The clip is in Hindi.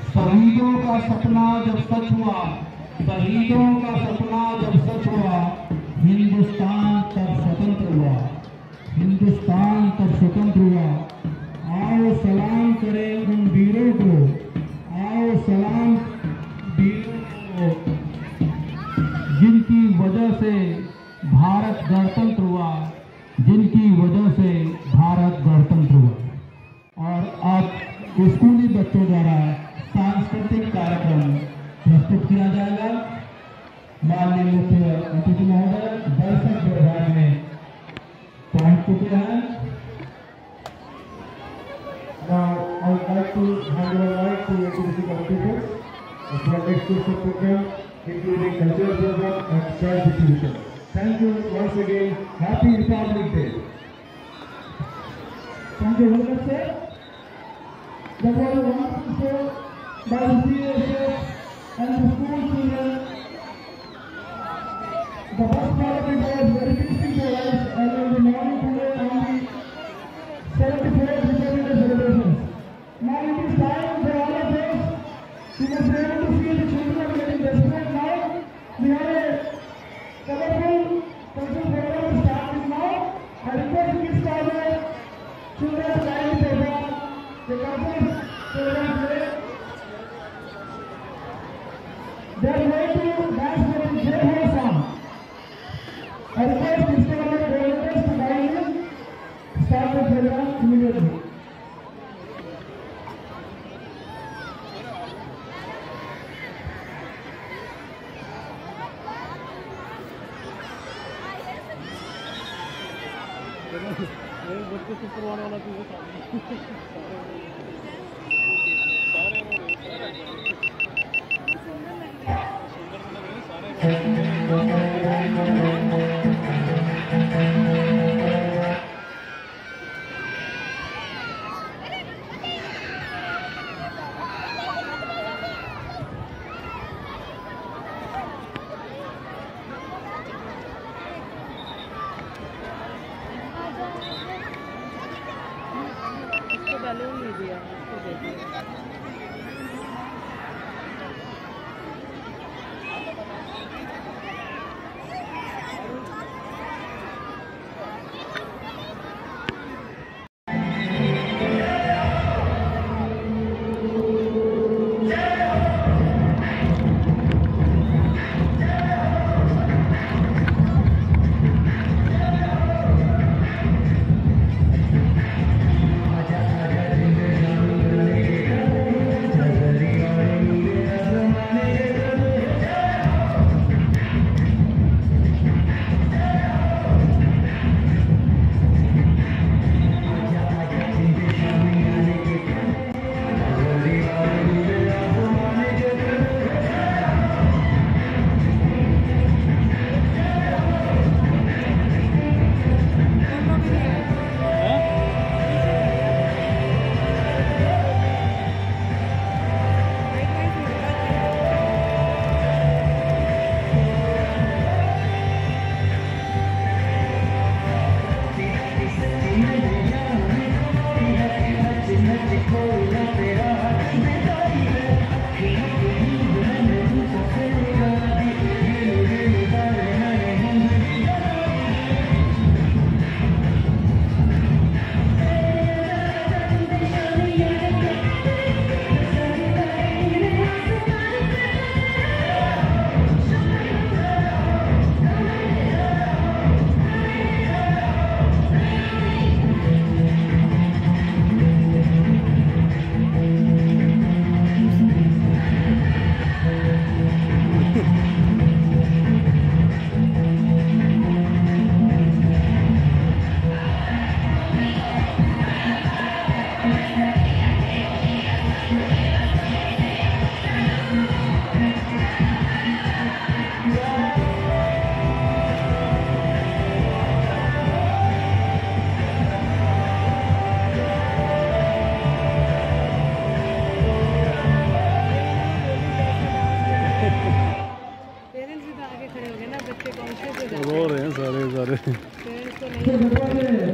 शहीदों का सपना जब सच हुआ, शहीदों का सपना जब सच हुआ, हिंदुस्तान तब स्वतंत्र हुआ, हिंदुस्तान तब स्वतंत्र हुआ। आओ सलाम करें उन वीरों को, आओ सलाम वीरों को, जिनकी वजह से भारत गणतंत्र हुआ, जिनकी वजह से भारत गणतंत्र हुआ। और अब स्कूली बच्चों द्वारा सांस्कृतिक कार्यक्रम प्रस्तुत किया जाएगा। माननीय मुख्य अतिथि महोदय दर्शक व्यवहार में पहुंच चुके हैं। Now I would like to hand over the mic to NTPC competitors for the next course of program, including cultural program and prize distribution. Thank you once again. Happy Republic Day. Thank you very much, sir. That was a wonderful show by the CSS and the school children. The first part of it was very interesting to us, and in the morning today on the 74th Republic Day celebrations. Now it is time for all of us to be able to see the children getting desperate now. We have a colorful cultural program starting now. I request the kids to children line program, the cultural program today. They are going to dance for the Jai Ho song. I request the volunteers to line in, start the program immediately. Balloon नहीं दिया, उसको दे दिया। रो रहे हैं सारे सारे।